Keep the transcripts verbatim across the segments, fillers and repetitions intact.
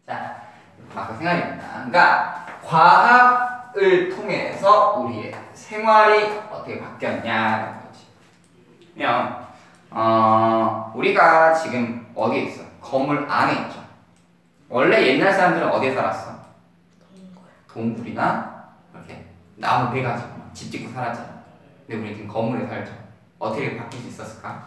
자, 마크 생활입니다. 그러니까 과학을 통해서 우리의 생활이 어떻게 바뀌었냐는 거지. 그냥 어, 우리가 지금 어디에 있어? 건물 안에 있죠. 원래 옛날 사람들은 어디에 살았어? 동굴. 동굴이나 이렇게 나무 배 가지고 집 짓고 살았잖아. 근데 우리 지금 건물에 살죠. 어떻게 바뀔 수 있었을까?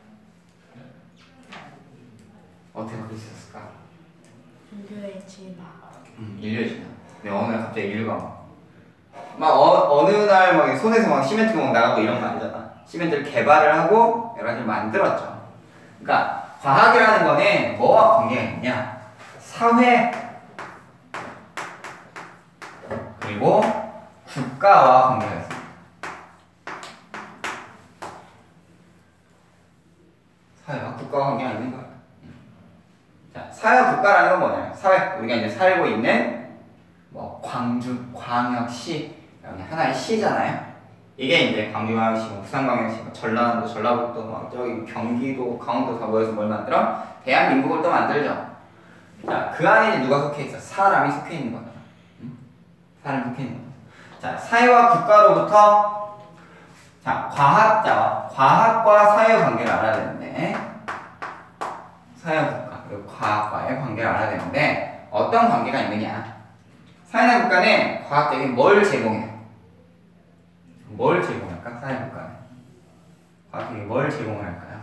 어떻게 바뀔 수 있었을까? 인류의 진화. 음, 인류의 진화. 근데 어느 날 갑자기 인류가 막, 막 어, 어느 날 막 손에서 막 시멘트 막 나가고 이런 거 아니잖아. 시멘트를 개발을 하고 여러 가지를 만들었죠. 그러니까 과학이라는 거는 뭐와 관계가 있냐? 사회 그리고 국가와 관계가 있습니다. 사회와 국가와 관계가 있는 거야. 자, 사회와 국가라는 건 뭐냐면 사회, 우리가 이제 살고 있는 뭐 광주 광역시 하나의 시잖아요. 이게 이제 광주광역시, 뭐 부산광역시, 뭐 전라도, 전라북도, 막 저기 경기도, 강원도 다 모여서 뭘 만들어? 대한민국을 또 만들죠. 자, 그 안에 누가 속해 있어? 사람이 속해 있는 거잖아. 응? 사람이 속해 있는 거야. 자, 사회와 국가로부터 자, 과학자와 과학과 사회 관계를 알아야 되는데 사회와 국가 그리고 과학과의 관계를 알아야 되는데 어떤 관계가 있느냐? 사회나 국가는 과학자에게 뭘 제공해요? 뭘 제공할까? 사회 국가는 과학자에게 뭘 제공을 할까요?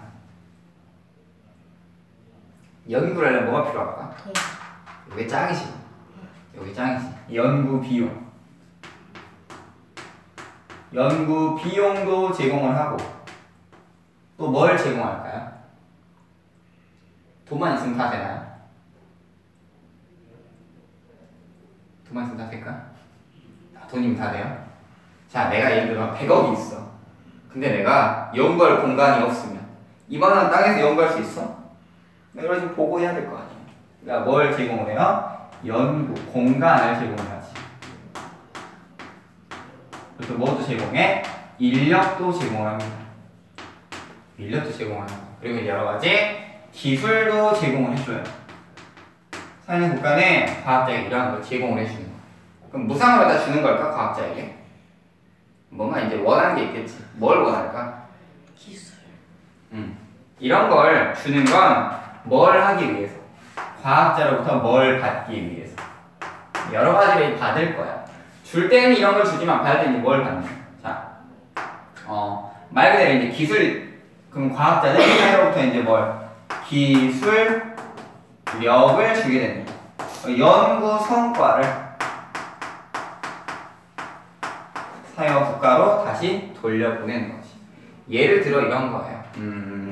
연구를 하려면 뭐가 필요할까? 여기 짱이지. 여기 짱이지. 연구 비용. 연구 비용도 제공을 하고 또 뭘 제공할까요? 돈만 있으면 다 되나요? 돈만 있으면 다 될까? 돈이면 다 돼요? 자, 내가 예를 들어 백억이 있어. 근데 내가 연구할 공간이 없으면 이만한 땅에서 연구할 수 있어? 내가 지금 보고해야 될 거 아니야. 그러니까 뭘 제공을 해요? 연구 공간을 제공하지. 그래서 뭐도 제공해? 인력도 제공합니다. 인력도 제공하는 거. 그리고 이제 여러 가지 기술도 제공을 해줘요. 사회는 국가는 과학자에게 이러한 걸 제공을 해주는 거. 그럼 무상으로 다 주는 걸까? 과학자에게? 뭔가 이제 원하는 게 있겠지. 뭘 원할까? 기술. 음. 이런 걸 주는 건 뭘 하기 위해서? 과학자로부터 뭘 받기 위해서? 여러 가지를 받을 거야. 줄 때는 이런 걸 주지만 받을 때는 뭘 받냐? 자, 어, 말 그대로 이제 기술, 그럼 과학자는 사회로부터 이제 뭘? 기술력을 주게 됩니다. 연구 성과를 사회와 국가로 다시 돌려보내는 거지. 예를 들어 이런 거예요. 음,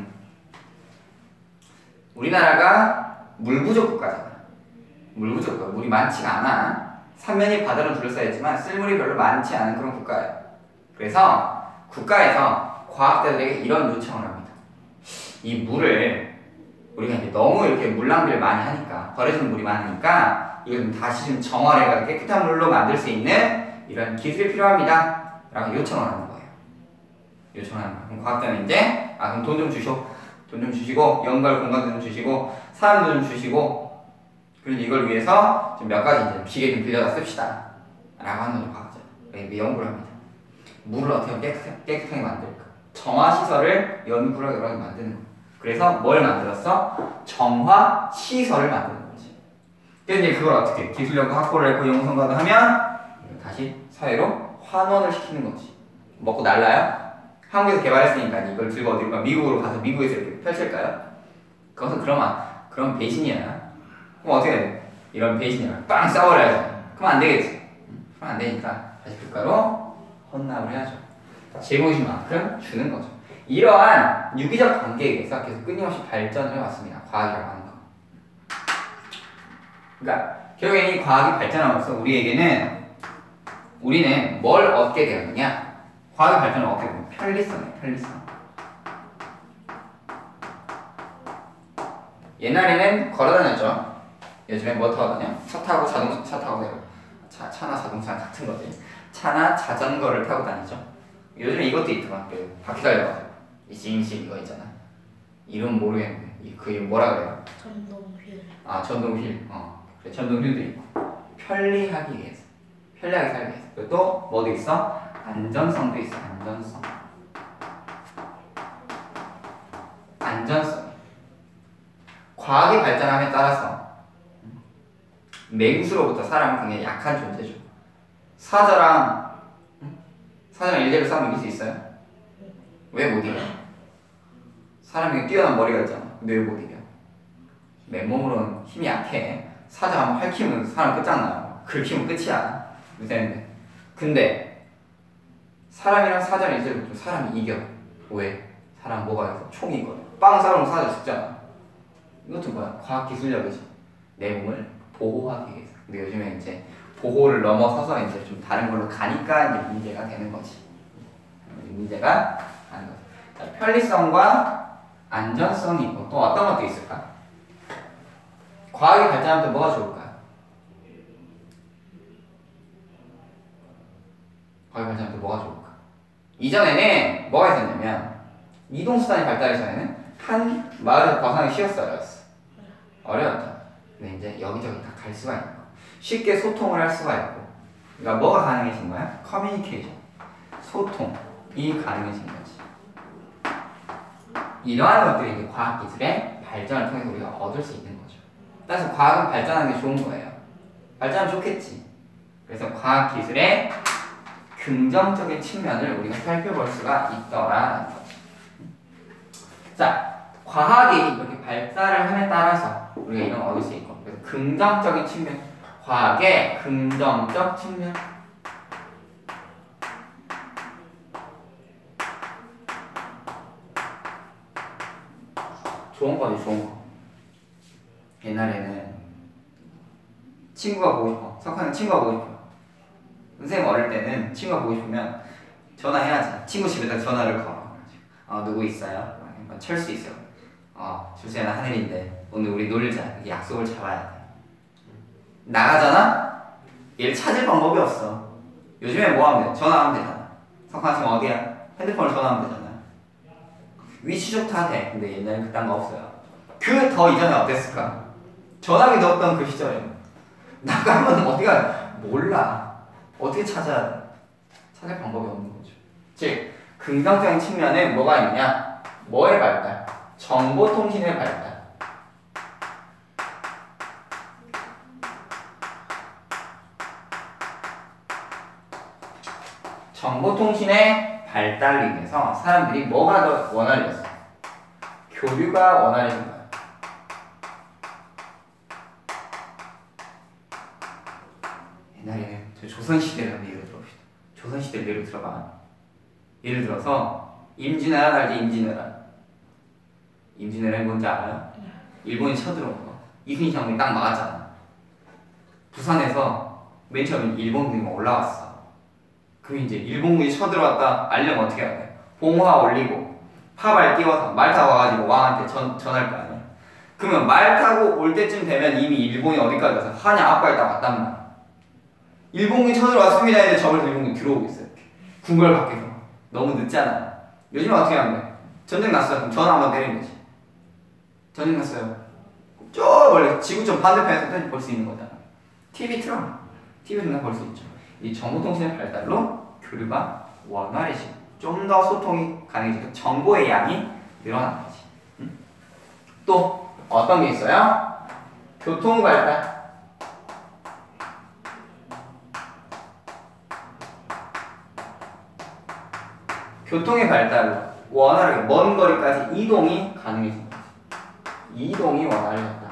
우리나라가 물 부족 국가잖아. 물 부족 국가. 물이 많지가 않아. 삼면이 바다로 둘러싸였지만 쓸 물이 별로 많지 않은 그런 국가예요. 그래서 국가에서 과학자들에게 이런 요청을 합니다. 이 물을 우리가 이제 너무 이렇게 물 낭비를 많이 하니까 버려지는 물이 많으니까 이걸 좀 다시 좀 정화해서 깨끗한 물로 만들 수 있는 이런 기술이 필요합니다. 라고 요청을 하는 거예요. 요청을 하는 거예요. 그럼 과학자는 이제 아 그럼 돈 좀 주시오. 돈 좀 주시고 연구할 공간도 좀 주시고 사람도 좀 주시고 그래서 이걸 위해서 좀 몇 가지 이제 기계 좀 빌려다 씁시다. 라고 하는 거죠, 과학자. 그래서 연구를 합니다. 물을 어떻게 깨끗하게, 깨끗하게 만들까? 정화시설을 연구를 여러 가지 만드는 거예요. 그래서 뭘 만들었어? 정화시설을 만드는 거지. 그래서 이제 그걸 어떻게 기술력도 확보를 했고 연구성과도 하면 다시 사회로 환원을 시키는 거지. 먹고 날라요? 한국에서 개발했으니까 이걸 들고 어디 가 미국으로 가서 미국에서 이렇게 펼칠까요? 그것은 그러면 그런 배신이야. 그럼 어떻게 해? 이런 배신이야. 빵 싸워야지. 그럼 안 되겠지. 그럼 안 되니까 다시 국가로 헌납을 해야죠. 제공해준 만큼 주는 거죠. 이러한 유기적 관계에 의해서 계속 끊임없이 발전을 해왔습니다. 과학이라고 하는 거. 그러니까 결국엔 이 과학이 발전함으로써 우리에게는 우리는 뭘 얻게 되었느냐? 과학의 발전을 얻게 되면 편리성이에요. 편리성. 옛날에는 걸어다녔죠. 요즘엔 뭐 타고 다녀? 차 타고 자동차 차 타고 다녀. 차, 차나 자동차 같은 거지. 차나 자전거를 타고 다니죠. 요즘에 이것도 있더만. 그 바퀴 달려가지고 이 싱싱 이거 있잖아. 이름 모르겠는데 이 그 이름 뭐라 그래요? 전동휠. 아 전동휠. 어. 전동률도 있고 편리하기 위해서 편리하게 살기 위해서 그리고 또 뭐도 있어? 안전성도 있어. 안전성 안전성 과학이 발전함에 따라서 맹수로부터 사람은 굉장히 약한 존재죠. 사자랑 사자랑 일대를 싸우면 이길 수 있어요? 왜 못 이겨? 사람이 뛰어난 머리가 있잖아. 근데 왜 못 이겨? 맨몸으로는 힘이 약해. 사자 한번 핥히면 사람 끝장나요. 긁히면 끝이야. 되는데. 근데 사람이랑 사자는 이제부터 사람이 이겨. 왜? 사람 뭐가 있어? 총이 있거든. 빵 싸우면 사자 죽잖아. 이것도 뭐야? 과학기술력이지. 내 몸을 보호하기 위해서. 근데 요즘에 이제 보호를 넘어서서 이제 좀 다른 걸로 가니까 이제 문제가 되는 거지. 문제가 되는 거지. 자, 편리성과 안전성이 있고 또 어떤 것도 있을까? 과학이 발전하면 또 뭐가 좋을까요? 과학이 발전하면 또 뭐가 좋을까? 이전에는 뭐가 있었냐면 이동수단이 발달하기 전에는 한 마을에서 벗어나기 쉬웠어, 어려웠어? 어려웠죠. 근데 이제 여기저기 다 갈 수가 있는 거. 쉽게 소통을 할 수가 있고. 그러니까 뭐가 가능해진 거야? 커뮤니케이션. 소통이 가능해진 거지. 이러한 것들이 이제 과학기술의 발전을 통해서 우리가 얻을 수 있는 거죠. 따라서 과학은 발전하는 게 좋은 거예요. 발전하면 좋겠지. 그래서 과학기술의 긍정적인 측면을 우리가 살펴볼 수가 있더라라는 거지. 자, 과학이 이렇게 발달을 함에 따라서 우리가 이런 걸 얻을 수 있고, 그래서 긍정적인 측면, 과학의 긍정적 측면. 좋은 거지, 좋은 거. 옛날에는 친구가 보고 싶어. 석하는 친구가 보고 싶어. 선생님 어릴 때는 친구가 보고 싶으면 전화해야지. 친구 집에다 전화를 걸어. 어, 누구 있어요? 철수 있어요. 어, 철수야 나 하늘인데 오늘 우리 놀자. 이렇게 약속을 잡아야 돼. 나가잖아? 얘를 찾을 방법이 없어. 요즘에 뭐 하면 돼? 전화하면 되잖아. 석하 지금 어디야? 핸드폰을 전화하면 되잖아. 위치조차 다 돼. 근데 옛날엔 그딴 거 없어요. 그 더 이전에 어땠을까? 전화기도 없던 그 시절에 나가면 어디가 몰라. 어떻게 찾아야 돼? 찾을 방법이 없는 거죠. 즉 긍정적인 측면에 뭐가 있느냐? 뭐의 발달? 정보통신의 발달. 정보통신의 발달로 인해서 사람들이 뭐가 더 원활해졌어? 교류가 원활해진 거야. 옛날에는 저 조선시대를 한번 예를 들어봅시다. 조선시대를 예를 들어봐. 예를 들어서 임진왜란 알지? 임진왜란. 임진왜란이 뭔지 알아요? 일본이 쳐들어온 거. 이순신 장군이 딱 막았잖아. 부산에서 맨 처음에 일본군이 막 올라왔어. 그럼 이제 일본군이 쳐들어왔다 알려면 어떻게 해야 돼? 봉화 올리고 파발 띄워서 말 타고 와가지고 왕한테 전, 전할 거 아니야? 그러면 말 타고 올 때쯤 되면 이미 일본이 어디까지 가서 한양 앞까지 다 왔단 말이야. 일본군이 쳐들어왔습니다 했는데 저번에 일본군이 들어오고 있어요. 궁궐 밖에서. 너무 늦잖아. 요즘에 어떻게 하면 돼? 전쟁 났어요. 그럼 전화 한번 때리는 거지. 전쟁 났어요. 저 멀리 지구촌 반대편에서 볼 수 있는 거잖아. 티비 틀어. 티비에서 볼 수 있죠. 이 정보통신의 발달로 교류가 원활해지고 좀 더 소통이 가능해지고 정보의 양이 늘어나는 거지. 응? 또 어떤 게 있어요? 교통 발달. 교통의 발달로 원활하게 먼 거리까지 이동이 가능해진 거지. 이동이 원활해졌다.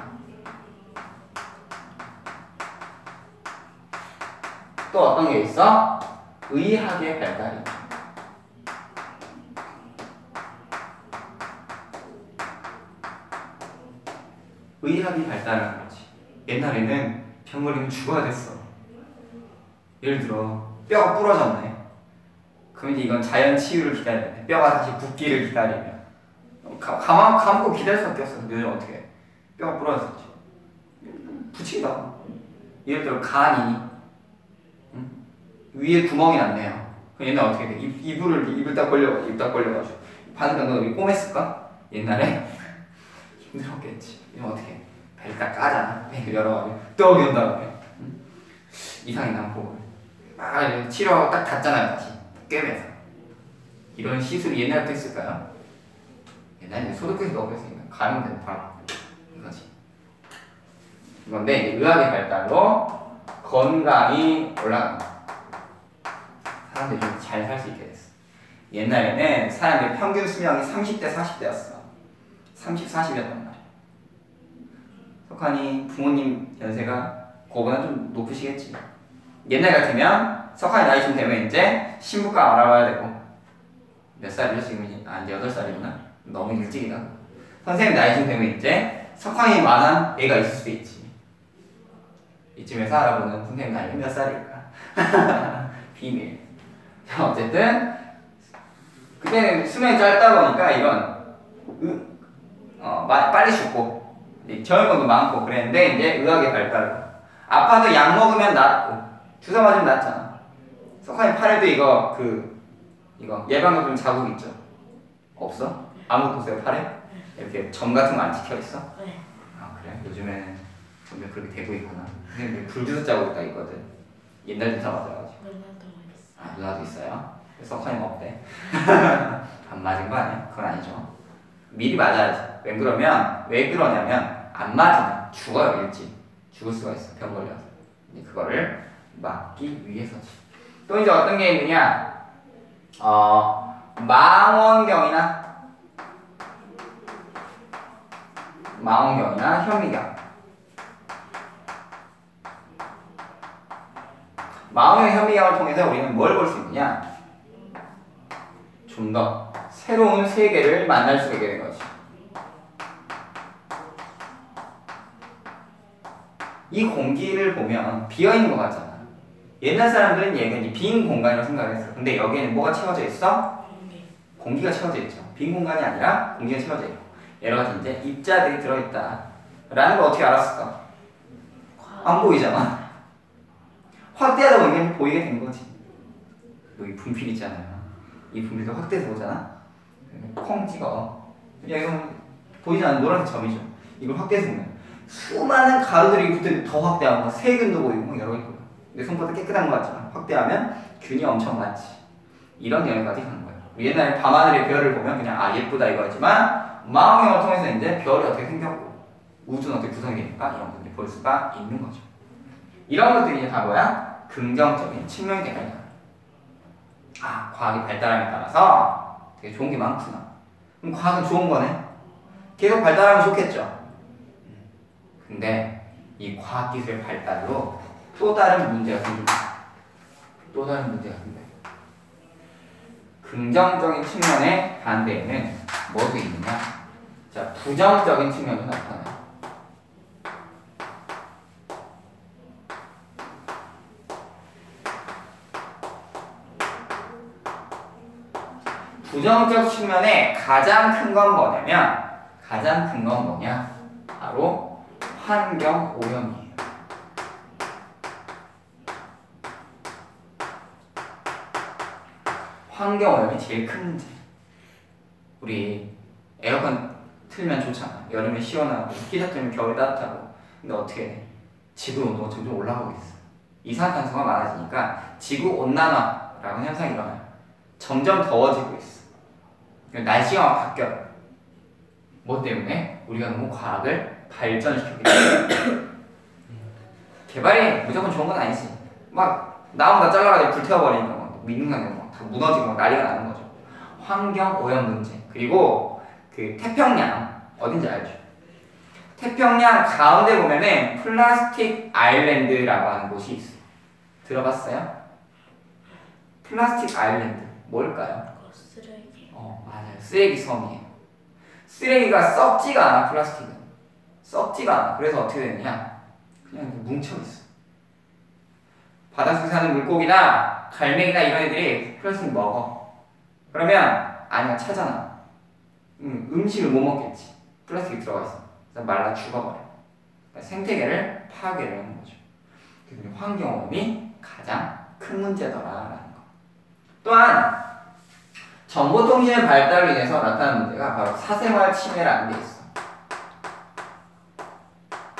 또 어떤 게 있어? 의학의 발달이. 의학이 발달하는 거지. 옛날에는 병 걸리면 죽어야 됐어. 예를 들어 뼈가 부러졌네. 그럼 이제 이건 자연 치유를 기다려야 돼. 뼈가 다시 붓기를 기다리면 가, 가만, 감고 기다릴 수밖에 없어. 근데 요즘 어떻게 해? 뼈가 부러졌지. 붙인다. 예를 들어 간이 응? 위에 구멍이 났네요. 그럼 옛날 어떻게 돼? 입, 이불을 입을 딱 벌려가지고 입 딱 벌려가지고 바늘가 너 여기 꼬맸을까? 옛날에 힘들었겠지. 이러면 어떻게 해? 배를 딱 까잖아. 배를 열어가지고 떡 연 다음에 응? 이상이 난 보고 막 이렇게 치료하고 딱 닫잖아요. 다시 꿰매서. 이런 시술이 옛날부터 있을까요? 옛날에 소독해서 넣어버렸으니까 감염되는 바로 이거지. 이건데 이제 의학의 발달로 건강이 올라간다. 사람들이 좀 잘 살 수 있게 됐어. 옛날에는 사람들의 평균 수명이 삼십 대, 사십 대였어. 삼십, 사십이었단 말이야. 석환이 부모님 연세가 그거보다 좀 높으시겠지. 옛날 같으면 석환이 나이 좀 되면 이제 신부가 알아봐야 되고. 몇 살이죠? 지금 아, 이제 여덟 살이구나. 너무 일찍이다. 선생님 나이 좀 되면 이제 석환이 만한 애가 있을 수도 있지. 이쯤에서 알아보는 선생님 나이가 몇 살일까? 비밀. 자, 어쨌든 그때는 수명이 짧다 보니까 이건 으, 어, 마, 빨리 죽고 저혈권도 많고 그랬는데 이제 의학의 발달로 아파도 약 먹으면 낫고 주사 맞으면 낫잖아. 석환이 팔에도 이거 그 이거 예방접종 자국 있죠? 없어? 아무것도 없어요 팔에? 이렇게 점 같은 거 안 찍혀 있어? 네. 아 그래? 요즘에는 점점 그렇게 되고 있구나. 근데 불주사 자국 딱 있거든. 옛날 주사 맞아가지고. 누나도 있어. 아 누나도 있어요? 석환이는 없대. 안 맞은 거 아니야? 그건 아니죠. 미리 맞아야지. 왜 그러면 왜 그러냐면 안 맞으면 죽어요 일찍. 죽을 수가 있어 병 걸려서. 근데 그거를 막기 위해서지. 또 이제 어떤 게 있느냐? 어 망원경이나 망원경이나 현미경. 망원경, 현미경을 통해서 우리는 뭘 볼 수 있느냐? 좀 더 새로운 세계를 만날 수 있게 된 거지. 이 공기를 보면 비어있는 것 같잖아. 옛날 사람들은 얘가 빈 공간이라고 생각을 했어. 근데 여기에는 뭐가 채워져 있어? 공기. 공기가 채워져 있죠. 빈 공간이 아니라 공기가 채워져 있고 여러 가지 이제 입자들이 들어있다 라는 걸 어떻게 알았을까? 안 보이잖아. 확대하다 보니까 보이게 된 거지. 여기 분필 있잖아요. 이 분필도 확대해서 보잖아. 콩 찍어. 여기는 보이지 않는 노란색 점이죠. 이걸 확대해서 보면 수많은 가루들이 붙어 더 확대하고 세균도 보이고 여러 개 보여. 내 손보다 깨끗한 것 같지만 확대하면 균이 엄청 많지. 이런 영역까지 가는 거예요. 옛날에 밤하늘의 별을 보면 그냥 아 예쁘다 이거지만 망원경을 통해서 이제 별이 어떻게 생겼고 우주는 어떻게 구성이 되니까 이런 것들을 볼 수가 있는 거죠. 이런 것들이 이제 다 뭐야? 긍정적인 측면이 되는 거야. 아 과학이 발달함에 따라서 되게 좋은 게 많구나. 그럼 과학은 좋은 거네. 계속 발달하면 좋겠죠. 근데 이 과학기술의 발달로 또 다른 문제가 생깁니다. 또 다른 문제가 생겨요. 긍정적인 측면의 반대에는 뭐도 있느냐? 자, 부정적인 측면이 나타나요. 부정적 측면에 가장 큰 건 뭐냐면 가장 큰 건 뭐냐? 바로 환경 오염이에요. 환경 오염이 제일 큰 문제. 우리 에어컨 틀면 좋잖아. 여름에 시원하고 히터 틀면 겨울에 따뜻하고. 근데 어떻게 돼? 지구 온도가 점점 올라가고 있어. 이산화탄소가 많아지니까 지구 온난화라는 현상이 일어나요. 점점 더워지고 있어. 날씨가 바뀌어요. 뭐 때문에? 우리가 너무 과학을 발전시켰기 때문에. 개발이 무조건 좋은 건 아니지. 막 나무 다 잘라가지고 불태워버리니까 막 민간에 막 다 무너지고 막 난리가 나는 거죠. 환경 오염 문제. 그리고 그 태평양 어딘지 알죠? 태평양 가운데 보면은 플라스틱 아일랜드라고 하는 곳이 있어. 들어봤어요? 플라스틱 아일랜드 뭘까요? 그거 쓰레기. 어 맞아요. 쓰레기 섬이에요. 쓰레기가 썩지가 않아. 플라스틱은 썩지가 않아. 그래서 어떻게 되느냐? 그냥 뭉쳐있어. 바닷속에 사는 물고기나 갈매기나 이런 애들이 플라스틱 먹어. 그러면 아니야 차잖아. 음, 음식을 못 먹겠지. 플라스틱이 들어가 있어. 그래서 말라 죽어버려. 그러니까 생태계를 파괴를 하는 거죠. 그래서 환경오염이 가장 큰 문제더라라는 거. 또한 정보통신의 발달로 인해서 나타나는 문제가 바로 사생활 침해라는 게 있어.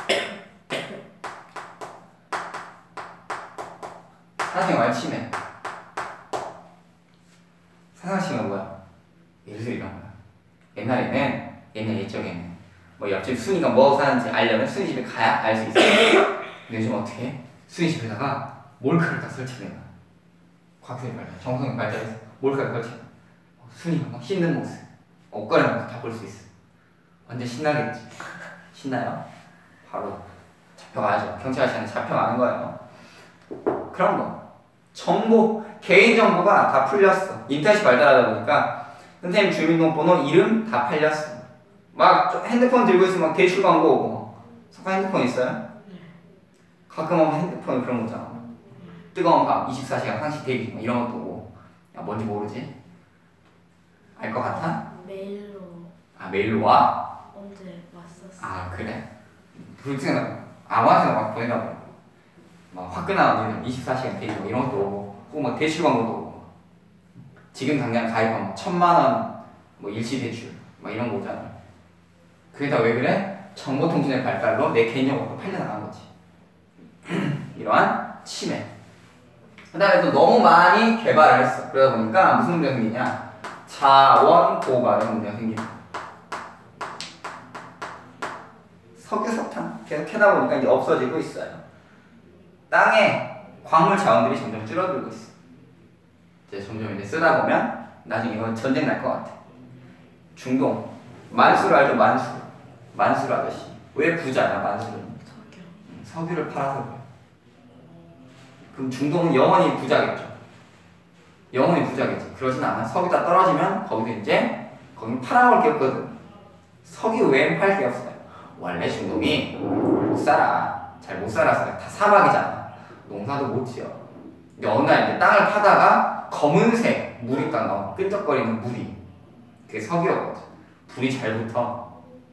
사생활 침해. 사생활 침해가 뭐야? 예를 들어 이런 거야. 옛날에는 옛날 옛적에는 뭐 옆집 순이가 뭐 사는지 알려면 순이 집에 가야 알 수 있어. 근데 요즘 어떻게 해? 순이 집에다가 몰카를 딱 설치해. 과학적인 발달, 정성이 발달해서 몰카를 설치해. 순이가 막 씻는 모습, 옷가리는 다 볼 수 있어. 완전 신나겠지. 신나요? 바로 잡혀가야죠. 경찰한테 잡혀가는 거예요. 그런 거. 정보, 개인정보가 다 풀렸어. 인터넷이 발달하다 보니까 선생님 주민등록번호, 이름 다 팔렸어. 막 핸드폰 들고 있으면 막 대출 광고 오고. 석가 핸드폰 있어요? 네. 가끔 오면 핸드폰 그런 거잖아. 뜨거운 밤 이십사 시간 상시 대기 뭐 이런 것도 오고. 야, 뭔지 모르지? 알 것 같아? 메일로 아, 메일로 와? 언제 왔었어. 아, 그래? 불증은 아무한테나 막 보내나 봐. 막 화끈한 이십사 시간 대기 뭐 이런 것도 오고, 혹은 막 대출 광고도 오고. 지금 당장 가입하면 천만 원 뭐 일시 대출 막 이런 거 오잖아. 그게 다 왜 그래? 정보통신의 발달로 내 개인정보가 팔려나간 거지. 이러한 침해. 그 다음에 또 너무 많이 개발을 했어. 그러다 보니까 무슨 문제가 생기냐? 자원 고갈의 문제가 생긴다. 석유, 석탄 계속 캐다 보니까 이제 없어지고 있어요. 땅에 광물 자원들이 점점 줄어들고 있어. 이제 점점 이제 쓰다 보면 나중에 이거 전쟁 날 것 같아. 중동 만수를 알죠? 만수. 만수 아저씨. 왜 부자야 만수는? 석유. 석유를 팔아서 그래. 그럼 중동은 영원히 부자겠죠. 영원히 부자겠지. 그러진 않아. 석유 다 떨어지면 거기도 이제 거기 팔아먹을 게 없거든. 석유 외엔 팔 게 없어요. 원래 중동이 못 살아. 잘 못 살아서 다 사막이잖아. 농사도 못 지어. 근데 어느 날 이제 땅을 파다가 검은색 물이 딱 나와. 끈적거리는 물이. 그게 석유였거든. 불이 잘 붙어.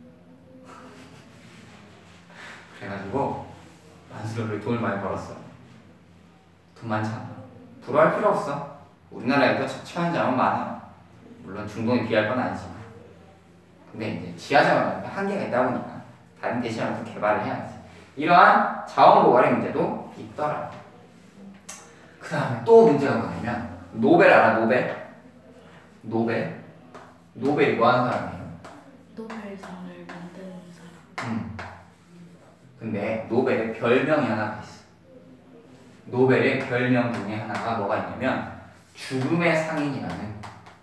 그래가지고 만수를 돈을 많이 벌었어. 돈 많잖아. 부러워할 필요 없어. 우리나라에도 처연자원 많아요. 물론 중동에 비할 건 아니지만. 근데 이제 지하자원은 한계가 있다 보니까 다른 대시하면서 개발을 해야지. 이러한 자원 고갈의 문제도 있더라. 그 다음에 또 문제가 뭐냐면 노벨 알아? 노벨? 노벨? 노벨이 뭐 하는 사람이에요? 노벨상을 만드는 사람. 음. 근데 노벨의 별명이 하나가 있어. 노벨의 별명 중에 하나가 뭐가 있냐면 죽음의 상인이라는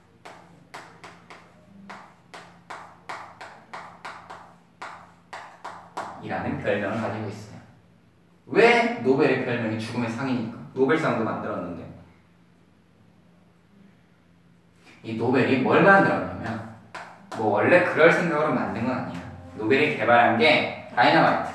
이라는 별명을 가지고 있어요. 왜 노벨의 별명이 죽음의 상인일까? 노벨상도 만들었는데 이 노벨이 뭘 만들었냐면 뭐 원래 그럴 생각으로 만든 건 아니야. 노벨이 개발한 게 다이너마이트.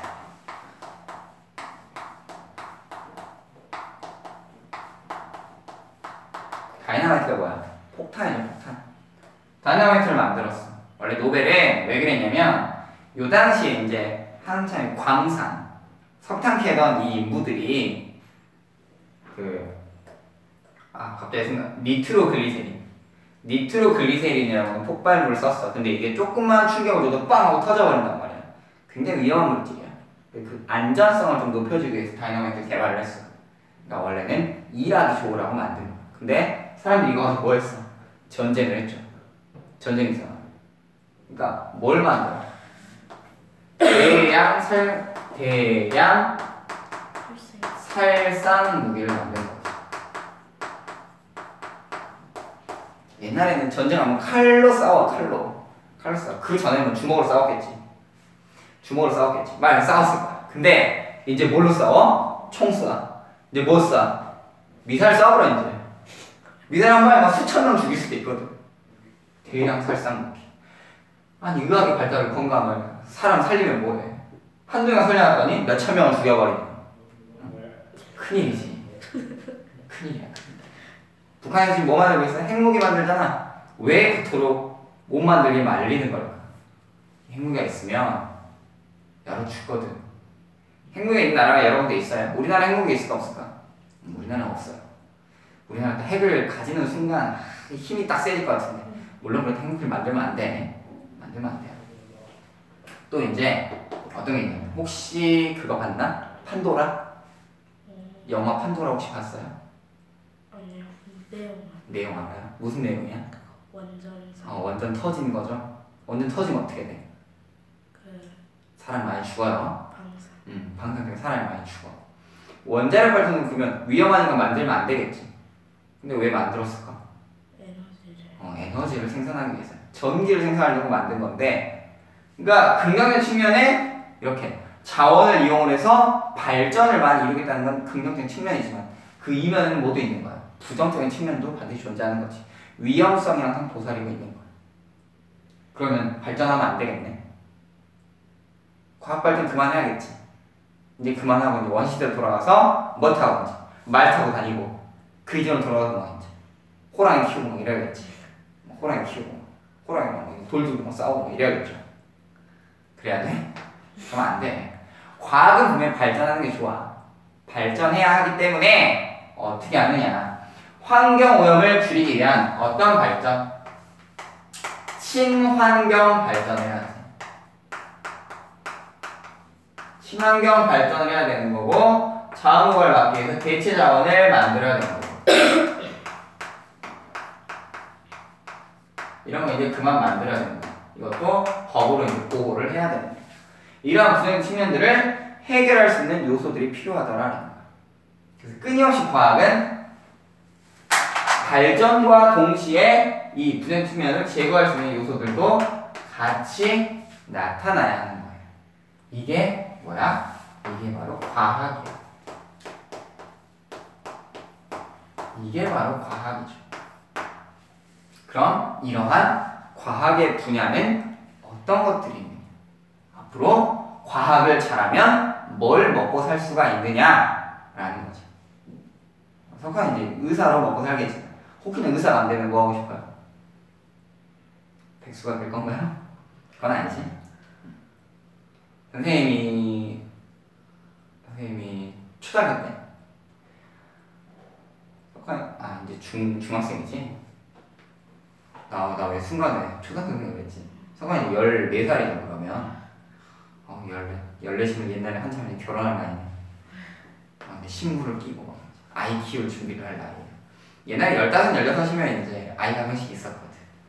다이너마이트가 뭐야? 폭탄이죠, 폭탄. 다이너마이트를 만들었어. 원래 노벨에 왜 그랬냐면 요 당시에 이제 한참 광산, 석탄 캐던 이 인부들이 그 아 갑자기 생각 니트로글리세린 니트로글리세린이라는 폭발물을 썼어. 근데 이게 조금만 충격을 줘도 빵 하고 터져버린단 말이야. 굉장히 위험한 물질이야. 그 안전성을 좀 높여주기 위해서 다이너마이트를 개발을 했어. 그러니까 원래는 일하기 좋으라고 만든 거야. 근데 사람들이 이거 가지고 뭐 했어? 전쟁을 했죠. 전쟁이 있어. 그러니까 뭘 만들어? 대량 살 대량 살상 무기를 만든 거지. 옛날에는 전쟁하면 칼로 싸워, 칼로. 칼로 싸워. 그 전에는 주먹으로 싸웠겠지. 주먹으로 싸웠겠지. 많이 싸웠을 거야. 근데 이제 뭘로 싸워? 총 쏴. 이제 뭐 쏴? 미사일 쏴버려 이제. 미사일 한 방에 막 수천 명 죽일 수도 있거든. 대량 살상 무기. 아니 의학의 발달을 건강을 사람 살리면 뭐해? 한두 명 살려놨더니 몇천 명을 죽여버리네. 큰일이지. 큰일이야. 북한이 지금 뭐 만들고 있어? 핵무기 만들잖아. 왜 그토록 못 만들게 말리는 걸까? 핵무기가 있으면 여러 죽거든. 핵무기가 있는 나라가 여러 군데 있어요. 우리나라 핵무기 있을까 없을까? 음, 우리나라는 없어요. 우리나라 핵을 가지는 순간 힘이 딱 세질 것 같은데. 물론 그렇게 핵무기를 만들면 안 돼. 만들면 안 돼요. 또 이제 어떤 게 있냐면 혹시 그거 봤나? 판도라? 영화 판도라 혹시 봤어요? 아니요. 내용. 내용 알아요? 무슨 내용이야? 원전사. 어, 완전 터진 거죠. 완전 터지면 어떻게 돼? 그 사람 많이 죽어요. 방사. 음, 방사 때문에 사람이 많이 죽어. 원자력 발전은 그러면 위험하니까 만들면 안 되겠지. 근데 왜 만들었을까? 에너지를. 어, 에너지를 생산하기 위해서. 전기를 생산하려고 만든 건데, 그러니까 긍정적 측면에 이렇게 자원을 이용을 해서 발전을 많이 이루겠다는 건 긍정적인 측면이지만 그 이면에는 모두 있는 거야. 부정적인 측면도 반드시 존재하는 거지. 위험성이 항상 도사리고 있는 거야. 그러면 발전하면 안 되겠네. 과학 발전 그만해야겠지. 이제 그만하고 이제 원시대로 돌아가서 뭐 타고 이제 말 타고 다니고 그 이전으로 돌아가서 뭐 이제 호랑이 키우고 뭐 이래야겠지. 호랑이 키우고 호랑이랑 돌 들고 막 싸우고 뭐 이래야겠죠. 그래야 돼? 그러면 안 돼. 과학은 분명히 발전하는 게 좋아. 발전해야 하기 때문에 어떻게 하느냐. 환경 오염을 줄이기 위한 어떤 발전? 친환경 발전을 해야지. 친환경 발전을 해야 되는 거고 자원을 막기 위해서 대체 자원을 만들어야 되는 거고 이런 거 이제 그만 만들어야 되는 거야. 이것도 법으로 이제 보고를 해야 되는 거야. 이러한 부정적 측면들을 해결할 수 있는 요소들이 필요하더라라는 거야. 그래서 끊임없이 과학은 발전과 동시에 이 부정적 측면을 제거할 수 있는 요소들도 같이 나타나야 하는 거예요. 이게 뭐야? 이게 바로 과학이야. 이게 바로 과학이죠. 그럼 이러한 과학의 분야는 어떤 것들이 있느냐? 앞으로 과학을 잘하면 뭘 먹고 살 수가 있느냐라는 거죠. 석환이 이제 의사로 먹고 살겠지. 혹시나 의사가 안 되면 뭐 하고 싶어요? 백수가 될 건가요? 그건 아니지. 선생님이 선생님이 초등학교 때 석환이 아 이제 중 중학생이지. 나 나 왜 순간에 초등학생이 그랬지? 석환이 열네 살이죠 그러면. 어 열네 열네시면 옛날에 한참 이제 결혼할 나이네. 아, 근데 신부를 끼고 막 아이 키울 준비를 할 나이에요. 옛날에 열다섯, 열여섯이면 이제 아이가 한 명씩 있었거든.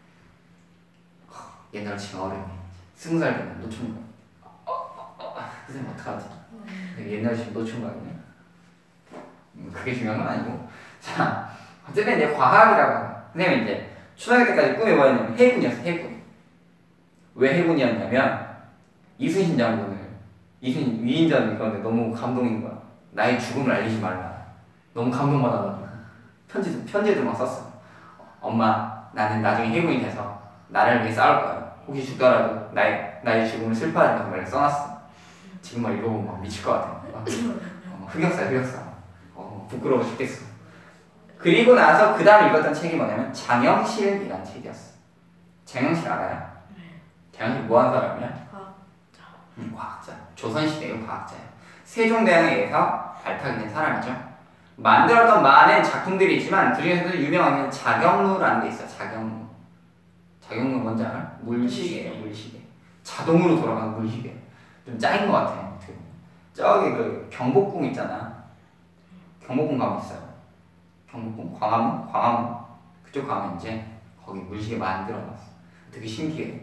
옛날로 치면 어른이 스무 살 되면 노총각. 어, 어, 어, 선생님 어떡하지? 옛날로 치면 노총각이네. 음, 그게 중요한 건 아니고. 자, 어쨌든 이제 과학이라고. 선생님 이제 초등학교 때까지 꿈이 뭐였냐면 해군이었어, 해군. 왜 해군이었냐면 이순신 장군을 이순신 위인전 그런데 너무 감동인 거야. 나의 죽음을 알리지 말라. 너무 감동받아가지고 편지도 편지도 막 썼어. 엄마, 나는 나중에 해군이 돼서 나를 위해 싸울 거야. 혹시 죽더라도 나의 나의 죽음을 슬퍼하지 말고 말을 써놨어. 지금 막 이러고 막 미칠 것 같아. 어, 흑역사, 흑역사. 어, 부끄러워 죽겠어. 그리고 나서 그 다음 읽었던 책이 뭐냐면 장영실이라는 책이었어. 장영실 알아요? 네. 장영실 뭐 하는 사람이야? 과학자. 음, 과학자. 조선시대의 과학자야. 세종대왕에 의해서 발탁이 된 사람이죠. 만들었던 많은 작품들이 있지만 그중에서도 유명한 게 자경루라는 게 있어요. 자경루. 자경루 뭔지 알아? 물시계예요. 물시계. 자동으로 돌아가는 물시계. 좀 짱인 것 같아요. 저기 그 경복궁 있잖아. 경복궁 가면 있어요. 경복궁? 광화문? 광화문. 그쪽 가면 이제 거기 물시계 만들어놨어. 되게 신기해.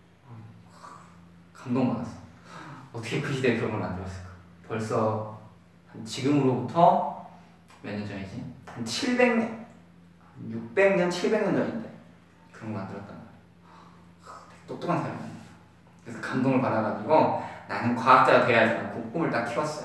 감동받았어. 어떻게 그 시대에 그런 걸 만들었을까? 벌써 한 지금으로부터 몇 년 전이지? 한 칠백 년, 육백 년, 칠백 년 전인데 그런 거 만들었단 말이야. 똑똑한 사람이야. 그래서 감동을 받아가지고 나는 과학자가 돼야지 그 꿈을 딱 키웠어요.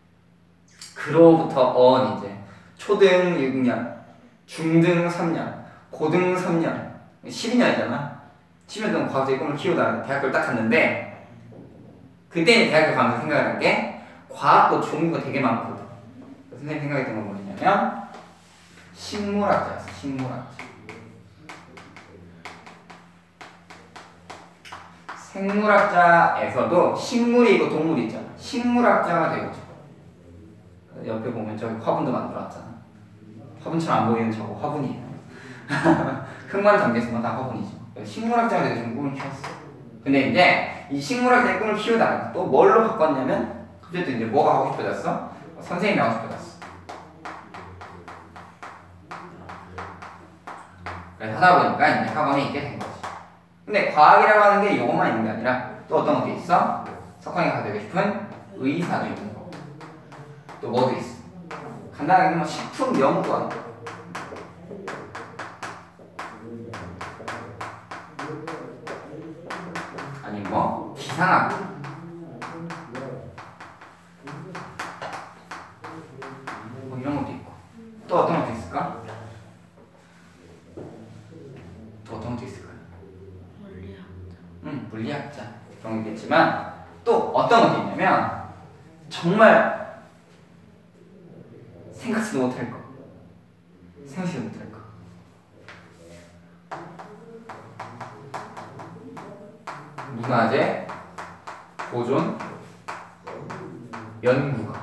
그로부터 언 이제 초등 육 년, 중등 삼 년, 고등 삼 년, 십이 년이잖아. 십이 년 동안 과학자의 꿈을 키우다가 대학교를 딱 갔는데 그때 대학교 가면서 생각한 게 과학도 좋은 거 되게 많거든. 선생님 생각했던 건 뭐냐면 식물학자였어. 식물학자. 생물학자에서도 식물이 있고 동물이 있잖아. 식물학자가 되고 싶어. 옆에 보면 저기 화분도 만들어놨잖아. 화분처럼 안 보이는 저거 화분이에요. 흙만 잠겨있으면 다 화분이죠. 식물학자가 되고 싶은 꿈을 키웠어. 근데 이제 이 식물학자의 꿈을 키우다가 또 뭘로 바꿨냐면 어쨌든 이제 뭐가 하고 싶어졌어? 선생님이 하고 싶어졌어. 그래서 하다 보니까 이제 학원에 있게 된 거지. 근데 과학이라고 하는 게 이것만 있는 게 아니라 또 어떤 것도 있어? 석환이가 되고 싶은 의사도 있는 거고 또 뭐도 있어? 간단하게 뭐 식품 연구원 아니면 뭐 기상학 뭐 이런 것도 있고 또 어떤 것도 있을까? 또 어떤 것도 있을까요? 물리학자. 응, 물리학자 그런 게 있겠지만 또 어떤 것도 있냐면 정말 생각지도 못할 거 생각지도 못할 거 문화재 보존 연구가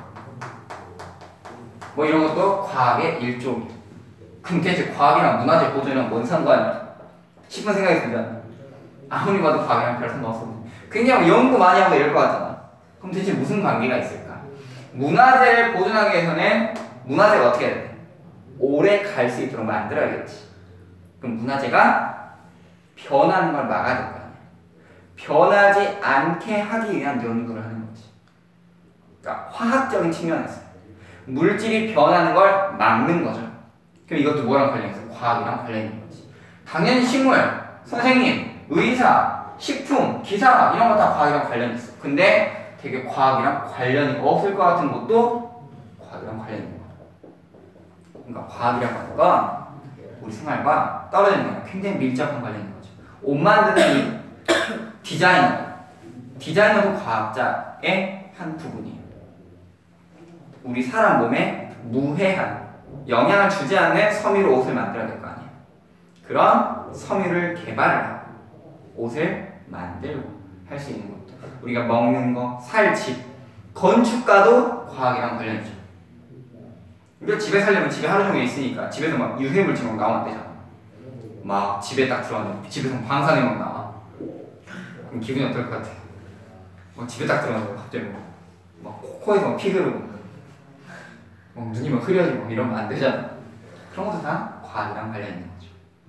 뭐 이런 것도 과학의 일종이야. 그럼 대체 과학이랑 문화재 보존이랑 뭔 상관이야? 싶은 생각이 들잖아. 아무리 봐도 과학이랑 별 상관 없어. 굉장히 연구 많이 하고 이럴 것 같잖아. 그럼 대체 무슨 관계가 있을까? 문화재를 보존하기 위해서는 문화재가 어떻게 해야 돼? 오래 갈 수 있도록 만들어야겠지. 그럼 문화재가 변하는 걸 막아야 될 거 아니야. 변하지 않게 하기 위한 연구를 하는 거지. 그러니까 화학적인 측면에서 물질이 변하는 걸 막는 거죠. 그럼 이것도 뭐랑 관련있어? 과학이랑 관련이 있는 거지. 당연히 식물, 선생님, 의사, 식품, 기사 이런 거 다 과학이랑 관련이 있어. 근데 되게 과학이랑 관련이 없을 것 같은 것도 과학이랑 관련이 있는 거야. 그러니까 과학이라고 하는 건 우리 생활과 떨어지는 거랑 굉장히 밀접한 관련이 있는 거죠. 옷 만드는 이 디자이너, 디자이너도 과학자의 한 부분이에요. 우리 사람 몸에 무해한 영향을 주지 않는 섬유로 옷을 만들어야 될 거 아니에요. 그런 섬유를 개발을 하고 옷을 만들고 할 수 있는 것도 우리가 먹는 거, 살 집, 건축가도 과학이랑 관련이죠. 우리가 집에 살려면 집에 하루 종일 있으니까 집에서 막 유해물질 막 나오면 안 되잖아. 막 집에 딱 들어왔는데 집에서 방사능 막 나와. 그럼 기분이 어떨 것 같아? 막 집에 딱 들어왔는데 갑자기 막, 막 코에서 막 피 흐르고 막 눈이 막 흐려지고 이러면 안 되잖아. 그런 것도 다 과학이랑 관련이 있는 거죠.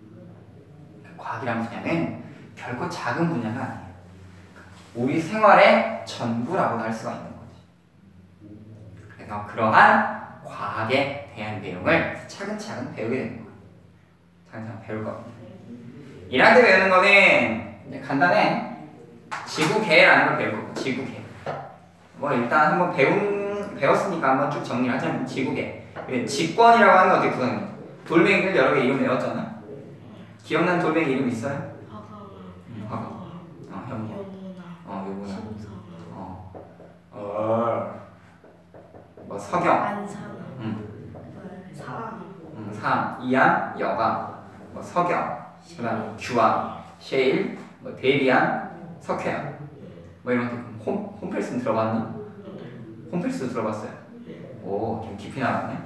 과학이란 분야는 결코 작은 분야가 아니에요. 우리 생활의 전부라고 할 수가 있는 거지. 그래서 그러한 과학에 대한 내용을 차근차근 배우게 되는 거예요. 차근차근 배울 겁니다. 일 학기 때 배우는 거는 이제 간단해. 지구계라는 걸 배울 거고, 지구계. 뭐 일단 한번 배운, 배웠으니까 한번 쭉 정리를 하자면 지구계. 직권이라고 하는 게 어떻게 구성해요? 돌멩이들 여러 개 이름 외웠잖아. 기억나는 돌멩이 이름 있어요? 화강암. 응, 화강. 어, 현무. 여무나. 어, 요구나. 심상암. 어. 어. 뭐 석영. 안상암. 응. 사암. 응, 삼. 이암, 여암. 뭐 석영. 그다음 규암, 셰일, 뭐 대리암, 석회암. 뭐 이런 것들. 홈 홈펠스는 들어봤니? 홈펠스 들어봤어요? 오, 좀 깊이 나갔네.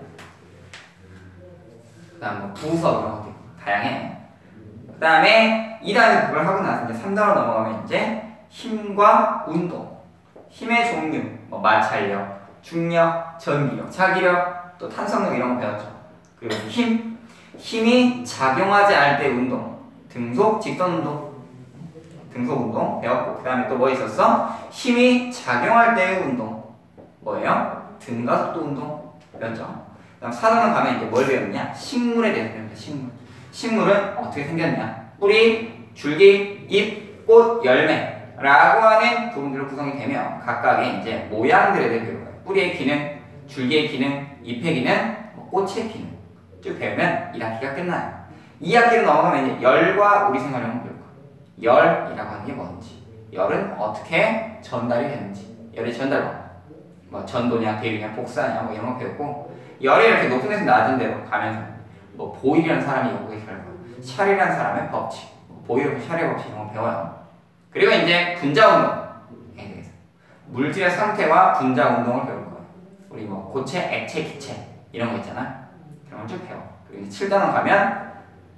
그다음 뭐 부석 이런 것들 다양해. 그다음에 이 단에 그걸 하고 나서 이제 삼 단으로 넘어가면 이제 힘과 운동, 힘의 종류, 뭐 마찰력, 중력, 전기력, 차기력, 또 탄성력 이런 거 배웠죠. 그리고 힘, 힘이 작용하지 않을 때 운동, 등속, 직선 운동, 등속 운동 배웠고, 그 다음에 또 뭐 있었어? 힘이 작용할 때의 운동, 뭐예요? 등가속도 운동 배웠죠. 그다음 사 단으로 가면 이제 뭘 배웠냐? 식물에 대해서 배웁니다. 식물. 식물은 어떻게 생겼냐? 뿌리, 줄기, 잎, 꽃, 열매라고 하는 부분들로 구성이 되며 각각의 이제 모양들에 대해 배우는 거예요. 뿌리의 기능, 줄기의 기능, 잎의 기능, 뭐 꽃의 기능 쭉 배우면 일 학기가 끝나요. 이 학기로 넘어가면 이제 열과 우리 생활형을 배울 거예요. 열이라고 하는 게 뭔지, 열은 어떻게 전달이 되는지, 열의 전달법, 뭐 전도냐, 대류냐, 복사냐 뭐 이런 거 배우고, 열이 이렇게 높은 데서 낮은 데로 가면서 뭐 보일이라는 사람이 연구의 결과, 샬이라는 사람의 법칙, 뭐 보일하고 샬의 법칙 이런 거 배워요. 그리고 이제 분자 운동에 대해서 물질의 상태와 분자 운동을 배울 거예요. 우리 뭐 고체, 액체, 기체 이런 거 있잖아. 그런 걸 쭉 배워. 그리고 이제 칠 단원 가면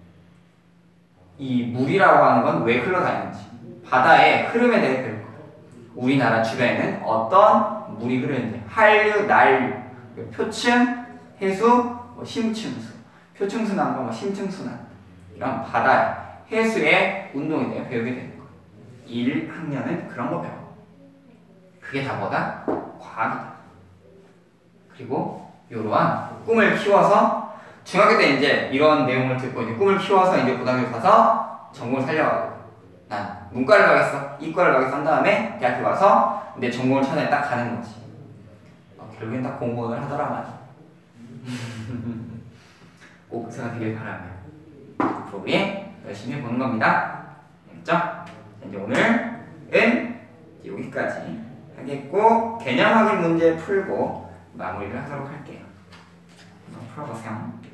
이 물이라고 하는 건 왜 흘러다니는지, 바다의 흐름에 대해 배울 거예요. 우리나라 주변에는 어떤 물이 흐르는지, 한류, 난류, 표층, 해수, 뭐 심층수, 표층순환과 뭐 심층순환 이런 바다, 해수의 운동에 대해 배우게 되는 거예요. 일 학년은 그런 거 배워. 그게 다 뭐다? 과학이다. 그리고 이러한 꿈을 키워서 중학교 때 이제 이런 내용을 듣고 이제 꿈을 키워서 이제 고등학교 가서 전공을 살려가고 난 문과를 가겠어, 이과를 가겠어 한 다음에 대학교 가서 내 전공을 찾아 딱 가는 거지. 어, 결국엔 다 공무원을 하더라 말이야. 꼭 의사가 되길 바라며 앞으로 우리 열심히 해보는 겁니다. 알겠죠? 이제 오늘은 이제 여기까지 하겠고 개념 확인 문제 풀고 마무리를 하도록 할게요. 한번 풀어보세요.